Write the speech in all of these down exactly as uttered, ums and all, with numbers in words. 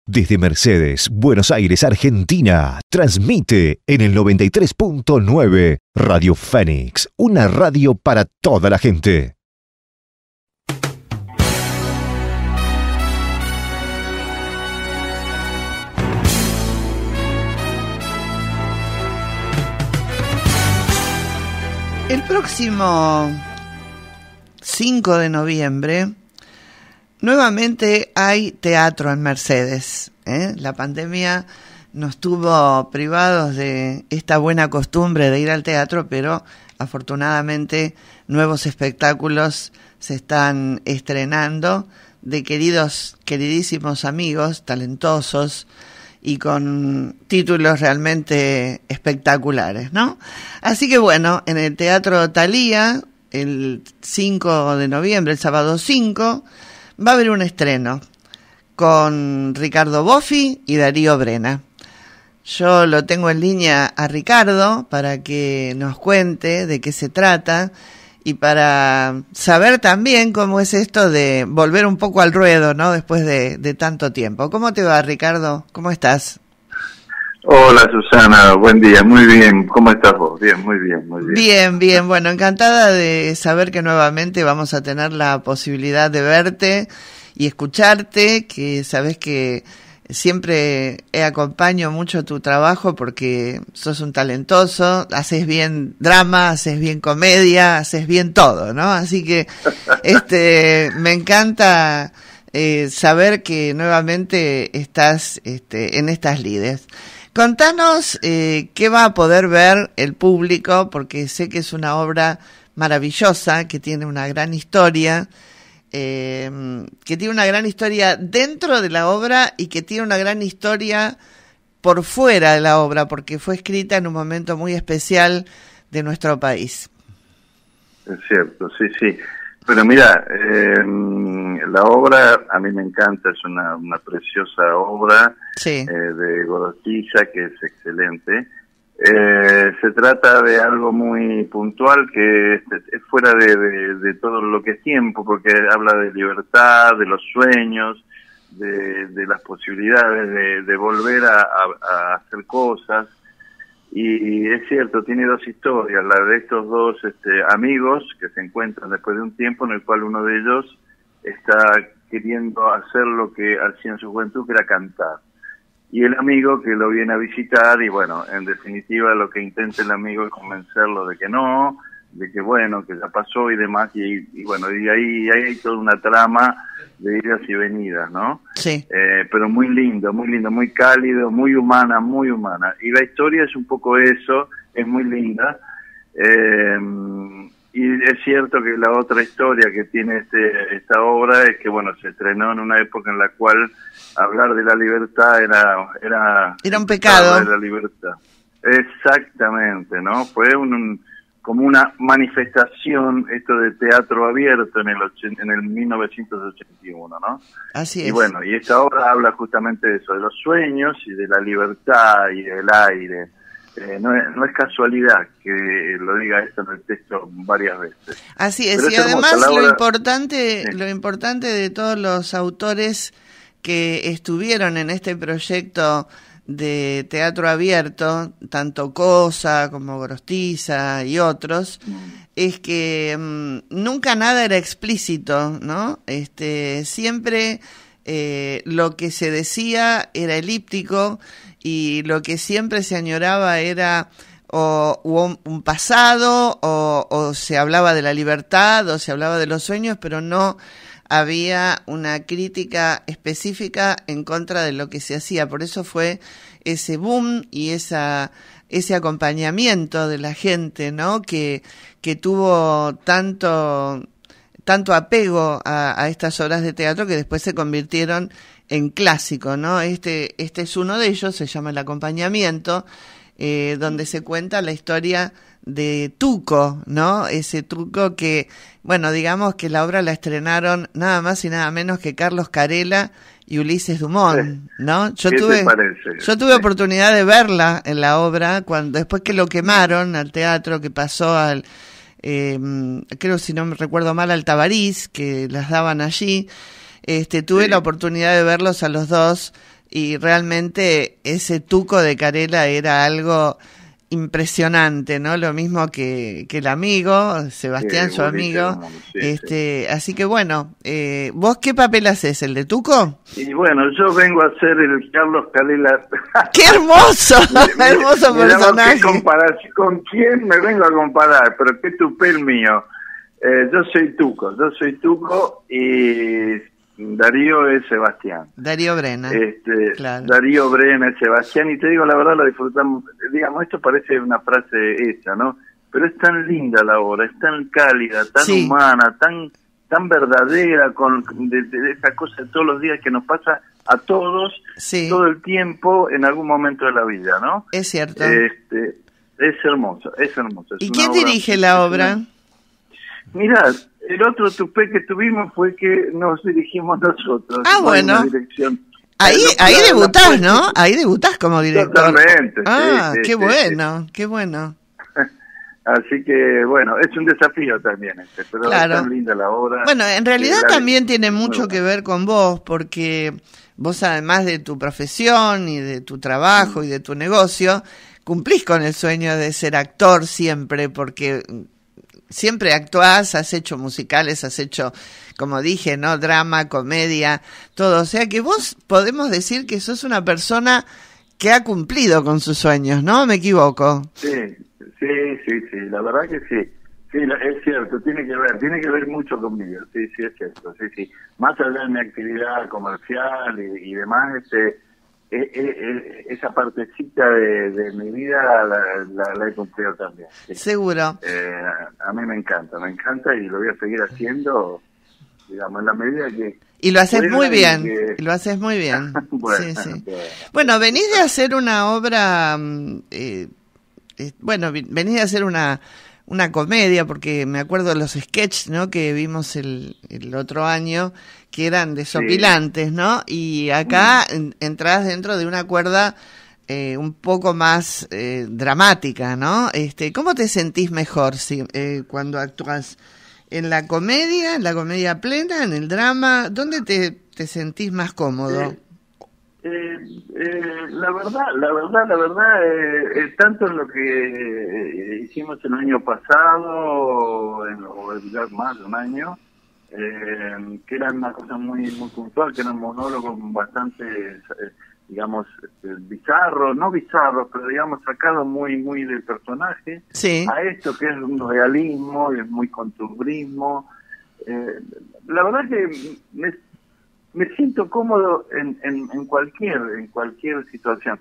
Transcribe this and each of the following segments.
Desde Mercedes, Buenos Aires, Argentina, transmite en el noventa y tres punto nueve Radio Fénix, una radio para toda la gente. El próximo cinco de noviembre nuevamente hay teatro en Mercedes, ¿eh? La pandemia nos tuvo privados de esta buena costumbre de ir al teatro, pero afortunadamente nuevos espectáculos se están estrenando de queridos, queridísimos amigos, talentosos y con títulos realmente espectaculares, ¿no? Así que bueno, en el Teatro Thalía, el cinco de noviembre, el sábado cinco, va a haber un estreno con Ricardo Boffi y Darío Brena. Yo lo tengo en línea a Ricardo para que nos cuente de qué se trata y para saber también cómo es esto de volver un poco al ruedo, ¿no? Después de, de tanto tiempo. ¿Cómo te va, Ricardo? ¿Cómo estás? Hola, Susana. Buen día. Muy bien. ¿Cómo estás vos? Bien, muy bien, muy bien. Bien, bien. Bueno, encantada de saber que nuevamente vamos a tener la posibilidad de verte y escucharte, que sabes que siempre acompaño mucho tu trabajo porque sos un talentoso, haces bien drama, haces bien comedia, haces bien todo, ¿no? Así que este me encanta eh, saber que nuevamente estás este, en estas lides. Contanos eh, qué va a poder ver el público, porque sé que es una obra maravillosa, que tiene una gran historia, Eh, que tiene una gran historia dentro de la obra y que tiene una gran historia por fuera de la obra, porque fue escrita en un momento muy especial de nuestro país. Es cierto, sí, sí. Pero mira, eh, la obra a mí me encanta, es una, una preciosa obra sí. eh, de Gorostiza, que es excelente. Eh, se trata de algo muy puntual que es, es fuera de, de, de todo lo que es tiempo, porque habla de libertad, de los sueños, de, de las posibilidades de, de volver a, a, a hacer cosas. Y es cierto, tiene dos historias, la de estos dos este, amigos que se encuentran después de un tiempo en el cual uno de ellos está queriendo hacer lo que hacía en su juventud, que era cantar. Y el amigo que lo viene a visitar, y bueno, en definitiva lo que intenta el amigo es convencerlo de que no, de que bueno, que ya pasó y demás, y, y bueno, y ahí, ahí hay toda una trama de idas y venidas, ¿no? Sí. Eh, pero muy lindo, muy lindo, muy cálido, muy humana, muy humana. Y la historia es un poco eso, es muy linda. Eh, y es cierto que la otra historia que tiene este esta obra es que, bueno, se estrenó en una época en la cual hablar de la libertad era era, era un pecado. De la libertad. Exactamente, ¿no? Fue un, un como una manifestación esto de teatro abierto en el en el mil novecientos ochenta y uno, ¿no? Así es. Y bueno, y esta obra habla justamente de eso, de los sueños y de la libertad y del aire. Eh, no, es, no es casualidad que lo diga esto en el texto varias veces. Así es, Pero y es además hermosa, lo obra... importante, sí. lo importante de todos los autores que estuvieron en este proyecto de teatro abierto, tanto Cosa como Gorostiza y otros, mm. es que mmm, nunca nada era explícito, ¿no? Este, siempre eh, lo que se decía era elíptico y lo que siempre se añoraba era o, o un, un pasado o, o se hablaba de la libertad o se hablaba de los sueños, pero no había una crítica específica en contra de lo que se hacía. Por eso fue ese boom y esa ese acompañamiento de la gente, ¿no? Que que tuvo tanto tanto apego a, a estas obras de teatro que después se convirtieron en clásico, ¿no? Este este es uno de ellos, se llama El Acompañamiento, eh, donde se cuenta la historia de Tuco, ¿no? Ese Tuco que, bueno, digamos que la obra la estrenaron nada más y nada menos que Carlos Carela y Ulises Dumont, sí. ¿no? Yo ¿Qué tuve, te parece? yo tuve sí. oportunidad de verla en la obra cuando después que lo quemaron al teatro, que pasó al, eh, creo si no me recuerdo mal, al Tabarís, que las daban allí. Este, tuve sí. la oportunidad de verlos a los dos y realmente ese tuco de Carela era algo impresionante, ¿no? Lo mismo que, que el amigo, Sebastián, Sí, su amigo. sí, este, sí. Así que bueno, eh, ¿vos qué papel haces? ¿El de tuco? Y bueno, yo vengo a ser el Carlos Carela. ¡Qué hermoso! me, hermoso me, personaje. Me ¿Con quién me vengo a comparar? Pero qué tupé el mío. Eh, yo soy Tuco, yo soy Tuco y Darío es Sebastián. Darío Brena. Este, claro. Darío Brena es Sebastián, y te digo la verdad, lo disfrutamos. Digamos, esto parece una frase hecha, ¿no? Pero es tan linda la obra, es tan cálida, tan sí. humana, tan tan verdadera, con de, de, de esa cosa de todos los días que nos pasa a todos, sí. todo el tiempo, en algún momento de la vida, ¿no? Es cierto. Este, es hermoso, es hermoso. Es ¿Y quién dirige la obra? Una... Mirá, el otro tupé que tuvimos fue que nos dirigimos nosotros. Ah, bueno. Dirección. Ahí, ahí debutás, ¿no? Ahí debutás como director. Totalmente. Ah, sí, sí, qué sí, bueno, sí. qué bueno. Así que, bueno, es un desafío también este, pero claro. es tan linda la obra. Bueno, en realidad la... también tiene mucho que ver con vos, porque vos, además de tu profesión y de tu trabajo mm. y de tu negocio, cumplís con el sueño de ser actor siempre, porque siempre actuás, has hecho musicales, has hecho, como dije, ¿no? Drama, comedia, todo. O sea que vos podemos decir que sos una persona que ha cumplido con sus sueños, ¿no? ¿Me equivoco? Sí, sí, sí, sí, la verdad que sí. Sí, es cierto, tiene que ver, tiene que ver mucho conmigo, sí, sí, es cierto, sí, sí. Más allá de mi actividad comercial y, y demás, este, eh, eh, esa partecita de, de mi vida la, la, la he cumplido también. Sí. Seguro. Eh, a mí me encanta, me encanta y lo voy a seguir haciendo, digamos, en la medida que... Y lo haces muy bien, que... y lo haces muy bien. bueno, sí, sí. Bueno, bueno, venís de hacer una obra, eh, eh, bueno, venís de hacer una... una comedia, porque me acuerdo de los sketches, ¿no? Que vimos el, el otro año, que eran desopilantes, sí. ¿no? Y acá en, entras dentro de una cuerda eh, un poco más eh, dramática, ¿no? Este, ¿cómo te sentís mejor si, eh, cuando actúas? ¿En la comedia, en la comedia plena, en el drama? ¿Dónde te, te sentís más cómodo? Sí. Eh, eh, la verdad, la verdad, la verdad, eh, eh, tanto en lo que eh, hicimos el año pasado, en, o ya más de un año, eh, que era una cosa muy muy puntual, que eran monólogos bastante, eh, digamos, eh, bizarros, no bizarros, pero digamos sacados muy muy del personaje, sí. a esto que es un realismo, es muy costumbrismo. Eh, la verdad que me Me siento cómodo en, en, en cualquier en cualquier situación.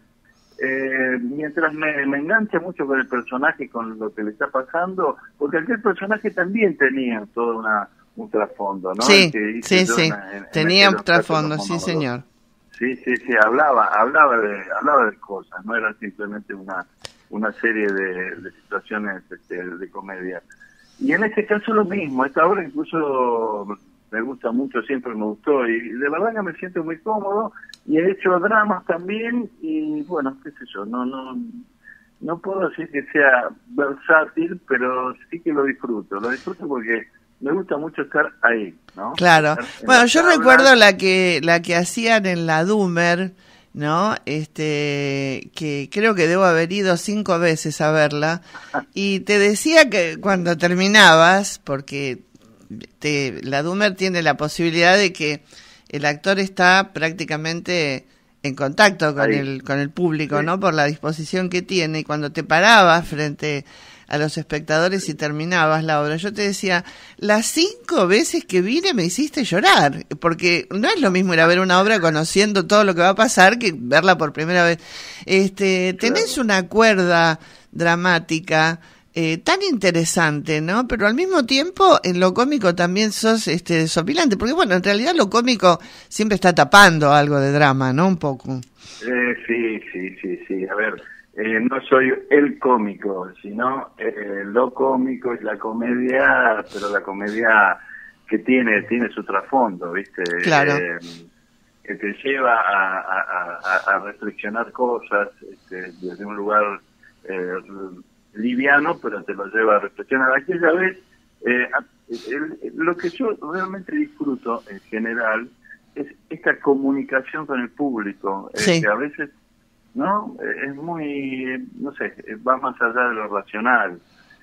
Eh, mientras me, me enganche mucho con el personaje, con lo que le está pasando, porque aquel personaje también tenía todo una, un trasfondo, ¿no? Sí, sí, sí. En, en, tenía un trasfondo, sí, señor. Sí, sí, sí, hablaba, hablaba de, hablaba de cosas, no era simplemente una, una serie de, de situaciones este, de comedia. Y en este caso lo mismo, esta obra incluso me gusta mucho, siempre me gustó, y de verdad que me siento muy cómodo, y he hecho dramas también, y bueno, qué sé yo, no no no puedo decir que sea versátil, pero sí que lo disfruto, lo disfruto porque me gusta mucho estar ahí, ¿no? Claro. Bueno, yo tabla. recuerdo la que la que hacían en la Doomer, ¿no? Este, que creo que debo haber ido cinco veces a verla, y te decía que cuando terminabas, porque Te, la Doomer tiene la posibilidad de que el actor está prácticamente en contacto con Ahí. el con el público, sí. ¿no? Por la disposición que tiene, y cuando te parabas frente a los espectadores y terminabas la obra, yo te decía, las cinco veces que vine me hiciste llorar, porque no es lo mismo ir a ver una obra conociendo todo lo que va a pasar que verla por primera vez. Este, claro. Tenés una cuerda dramática Eh, tan interesante, ¿no? Pero al mismo tiempo, en lo cómico también sos este, desopilante, porque bueno, en realidad lo cómico siempre está tapando algo de drama, ¿no? Un poco. Eh, sí, sí, sí, sí. A ver, eh, no soy el cómico, sino eh, lo cómico es la comedia, pero la comedia que tiene tiene su trasfondo, ¿viste? Claro. Eh, que te lleva a, a, a, a reflexionar cosas este, desde un lugar eh, liviano, pero te lo lleva a reflexionar. Aquella vez, eh, el, lo que yo realmente disfruto en general es esta comunicación con el público, sí. eh, que a veces, ¿no? Es muy, no sé, va más allá de lo racional.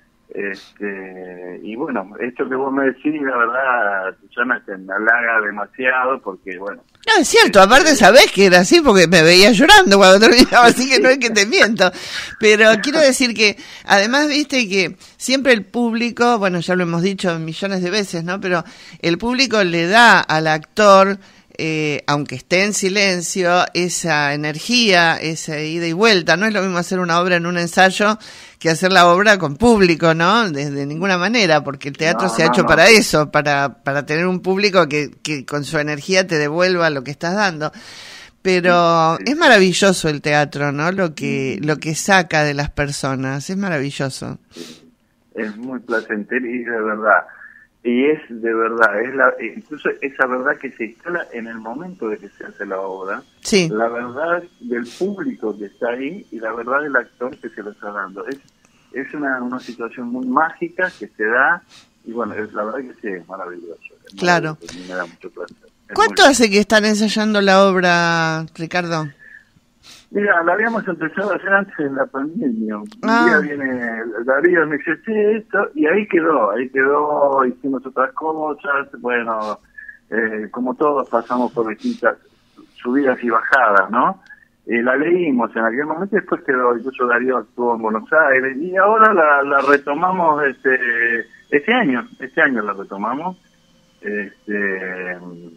Este, y bueno, esto que vos me decís, la verdad, Susana, te me halaga demasiado porque, bueno... No, es cierto, aparte sabés que era así porque me veía llorando cuando terminaba, así que no es que te miento. Pero quiero decir que, además, viste que siempre el público, bueno, ya lo hemos dicho millones de veces, ¿no? Pero el público le da al actor... Eh, aunque esté en silencio, esa energía, esa ida y vuelta. No es lo mismo hacer una obra en un ensayo que hacer la obra con público, ¿no? De, de ninguna manera, porque el teatro no, se ha no, hecho no. para eso, para, para tener un público que, que con su energía te devuelva lo que estás dando. Pero sí, sí. es maravilloso el teatro, ¿no? Lo que, lo que saca de las personas, es maravilloso. Es muy placentero y de verdad. Y es de verdad, es la, incluso esa verdad que se instala en el momento de que se hace la obra, sí. La verdad del público que está ahí y la verdad del actor que se lo está dando. Es es una, una situación muy mágica que se da y bueno, es, la verdad que sí, es maravilloso. Es claro. maravilloso, me da mucho placer. Es ¿Cuánto hace que están ensayando la obra, Ricardo? Mira, la habíamos empezado a hacer antes de la pandemia. Un ah. día viene Darío, me dice, sí, esto, y ahí quedó, ahí quedó, hicimos otras cosas, bueno, eh, como todos pasamos por distintas subidas y bajadas, ¿no? Eh, la leímos en aquel momento y después quedó, incluso Darío actuó en Buenos Aires, y ahora la, la retomamos este este año, este año la retomamos, este...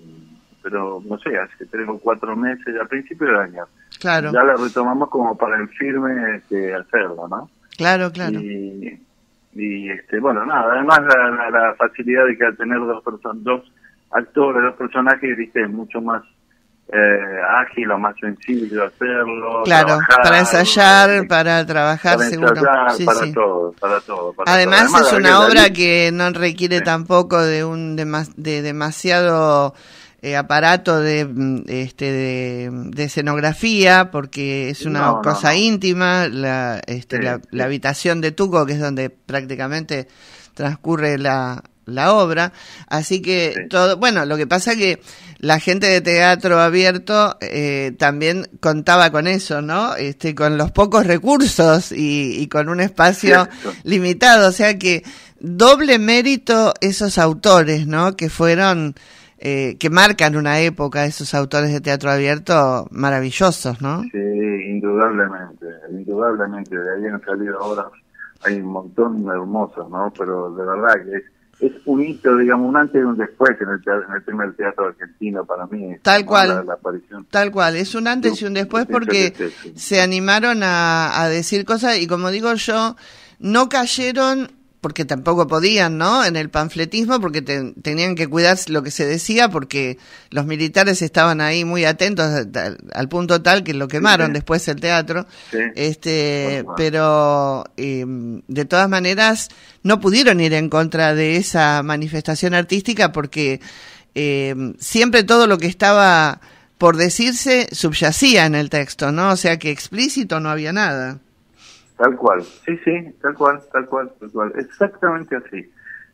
pero no sé, hace tres o cuatro meses, a principio del año. Claro. Ya la retomamos como para en firme este, hacerlo, ¿no? Claro, claro. Y, y este, bueno, nada, además la, la, la facilidad de que al tener dos personas, dos actores, dos personajes, viste, es mucho más eh, ágil o más sencillo hacerlo. Claro, trabajar, para ensayar, eh, para trabajar, para seguro. ensayar, Sí, para sí. todo, para todo. Para Además, todo. Además es una la, obra la, que no requiere sí. tampoco de un demas, de demasiado eh, aparato de este de, de escenografía, porque es una no, cosa no, no. íntima, la este sí, la, sí. la habitación de Tuco, que es donde prácticamente transcurre la la obra, así que sí. todo, bueno, lo que pasa que la gente de Teatro Abierto eh, también contaba con eso, ¿no? Este, con los pocos recursos y, y con un espacio Cierto. limitado, o sea que doble mérito esos autores, ¿no? Que fueron, eh, que marcan una época, esos autores de Teatro Abierto maravillosos, ¿no? Sí, indudablemente, indudablemente, de ahí han salido obras, hay un montón hermosos, ¿no? Pero de verdad que es es un hito, digamos, un antes y un después en el, teatro, en el primer teatro argentino para mí. Tal cual, la, la aparición. Tal cual, es un antes y un después porque sí. se animaron a, a decir cosas y como digo yo, no cayeron porque tampoco podían, ¿no? En el panfletismo, porque te, tenían que cuidar lo que se decía, porque los militares estaban ahí muy atentos al, al punto tal que lo quemaron sí, sí. después el teatro. Sí. Este, bueno, pero eh, de todas maneras no pudieron ir en contra de esa manifestación artística porque eh, siempre todo lo que estaba por decirse subyacía en el texto, ¿no? O sea que explícito no había nada. Tal cual, sí, sí, tal cual, tal cual, tal cual, exactamente así.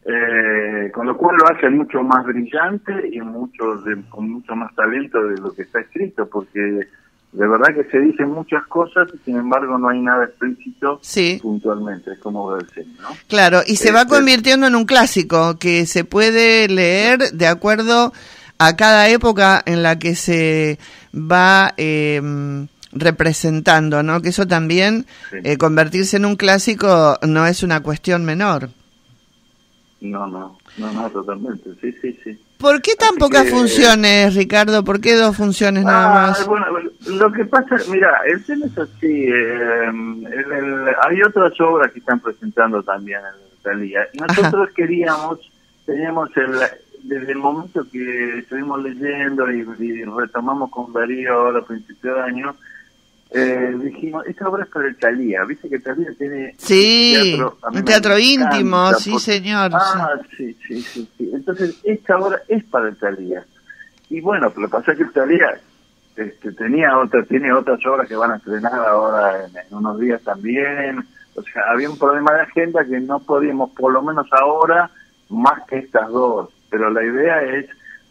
Eh, con lo cual lo hace mucho más brillante y mucho de, con mucho más talento de lo que está escrito, porque de verdad que se dicen muchas cosas y sin embargo no hay nada explícito sí. puntualmente, es como decir, ¿no? Claro, y se este, va convirtiendo en un clásico que se puede leer de acuerdo a cada época en la que se va... Eh, representando, ¿no? Que eso también, sí. eh, convertirse en un clásico no es una cuestión menor. No, no, no, no, totalmente, sí, sí, sí. ¿Por qué tan Así pocas que, funciones, Ricardo? ¿Por qué dos funciones ah, nada más? Bueno, lo que pasa, mira, el tema es así, eh, el, el, hay otras obras que están presentando también en Talía, y nosotros Ajá. queríamos, teníamos el... desde el momento que estuvimos leyendo y, y retomamos con Darío ahora a principios de año, eh, dijimos, esta obra es para el Talía, viste que Talía tiene sí, un teatro, un teatro íntimo, sí por... señor. Ah, sí, sí, sí, sí, entonces esta obra es para el Talía. Y bueno, lo que pasa es que el Talía este, tenía otra, tiene otras obras que van a estrenar ahora en, en unos días también, o sea, había un problema de agenda que no podíamos, por lo menos ahora, más que estas dos. Pero la idea es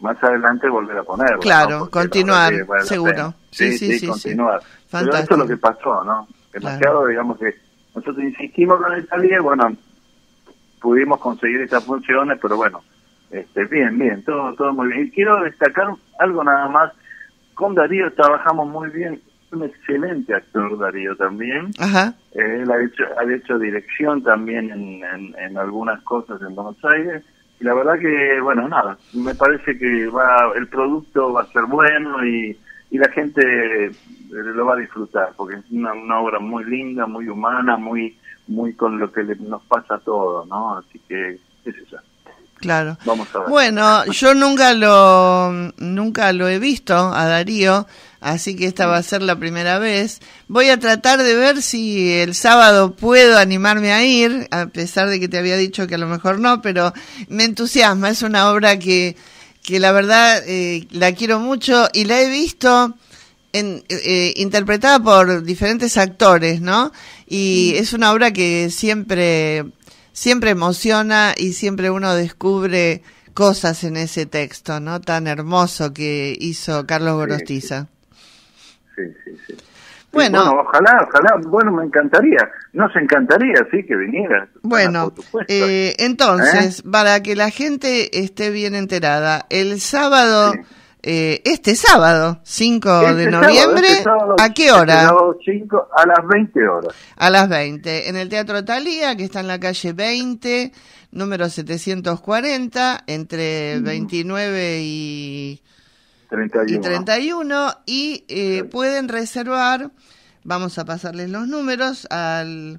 más adelante volver a ponerla. Claro, ¿no? continuar, que vale seguro. Sí, sí, sí, sí, continuar. sí. Pero Fantástico. eso es lo que pasó, ¿no? Demasiado, claro. Digamos que nosotros insistimos con el taller, bueno, pudimos conseguir estas funciones, pero bueno, este, bien, bien, todo, todo muy bien. Y quiero destacar algo nada más. Con Darío trabajamos muy bien. Un excelente actor, Darío, también. Ajá. Eh, él ha hecho, ha hecho dirección también en, en, en algunas cosas en Buenos Aires. Y la verdad que, bueno, nada, me parece que va el producto va a ser bueno y, y la gente lo va a disfrutar, porque es una, una obra muy linda, muy humana, muy muy con lo que le, nos pasa a todos, ¿no? Así que, qué sé yo. Claro. Vamos a ver. Bueno, yo nunca lo nunca lo he visto a Darío, así que esta va a ser la primera vez. Voy a tratar de ver si el sábado puedo animarme a ir, a pesar de que te había dicho que a lo mejor no, pero me entusiasma. Es una obra que, que la verdad eh, la quiero mucho y la he visto en, eh, interpretada por diferentes actores, ¿no? Y es una obra que siempre... siempre emociona y siempre uno descubre cosas en ese texto, ¿no? Tan hermoso que hizo Carlos Gorostiza. Sí, sí, sí. sí. Bueno, bueno, ojalá, ojalá, bueno, me encantaría, nos encantaría, sí, que viniera. Bueno, eh, entonces, ¿Eh? para que la gente esté bien enterada, el sábado... Sí. Eh, este sábado, cinco este de noviembre, sábado, este sábado, ¿a qué hora? Este sábado cinco, a las veinte horas. A las veinte, en el Teatro Thalía, que está en la calle veinte, número setecientos cuarenta, entre mm. veintinueve y treinta y uno. Y, treinta y, uno, y eh, sí. pueden reservar, vamos a pasarles los números, al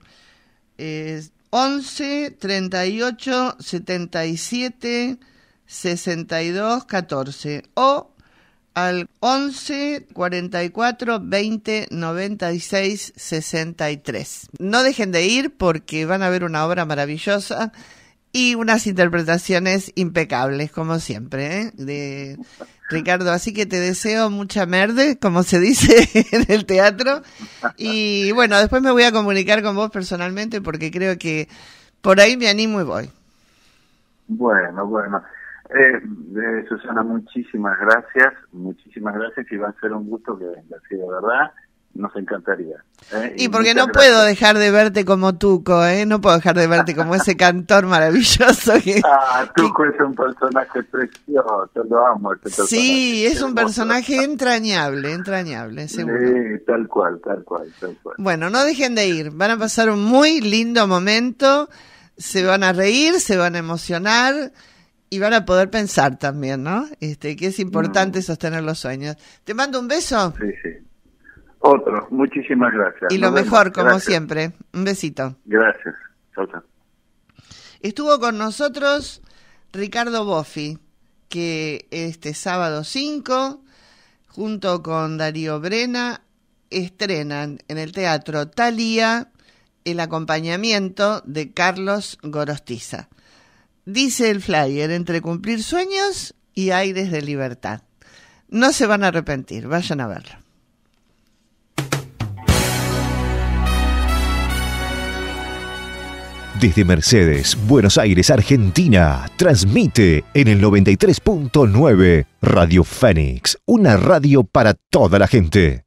eh, once, treinta y ocho, setenta y siete, sesenta y dos, catorce o al once, cuarenta y cuatro, veinte, noventa y seis, sesenta y tres. No dejen de ir porque van a ver una obra maravillosa y unas interpretaciones impecables, como siempre, ¿eh? de Ricardo. Así que te deseo mucha merde, como se dice en el teatro. Y bueno, después me voy a comunicar con vos personalmente porque creo que por ahí me animo y voy. Bueno, bueno. Eh, eh, Susana, muchísimas gracias, muchísimas gracias y va a ser un gusto que venga, sí, de verdad, nos encantaría. ¿eh? Y, y porque no gracias. puedo dejar de verte como Tuco, ¿eh? No puedo dejar de verte como ese cantor maravilloso que... Ah, Tuco que... es un personaje precioso, lo amo. Este personaje. Sí, es un personaje entrañable, entrañable, seguro. Sí, tal cual, tal cual, tal cual. Bueno, no dejen de ir, van a pasar un muy lindo momento, se van a reír, se van a emocionar... Y van a poder pensar también, ¿no? Este, que es importante mm. sostener los sueños. ¿Te mando un beso? Sí, sí. Otro. Muchísimas gracias. Y lo Nos mejor, vemos. como gracias. siempre. Un besito. Gracias. Chau, chau. Estuvo con nosotros Ricardo Boffi, que este sábado cinco, junto con Darío Brena, estrenan en el Teatro Thalía el acompañamiento de Carlos Gorostiza. Dice el flyer, entre cumplir sueños y aires de libertad. No se van a arrepentir, vayan a verlo. Desde Mercedes, Buenos Aires, Argentina, transmite en el noventa y tres punto nueve Radio Fénix, una radio para toda la gente.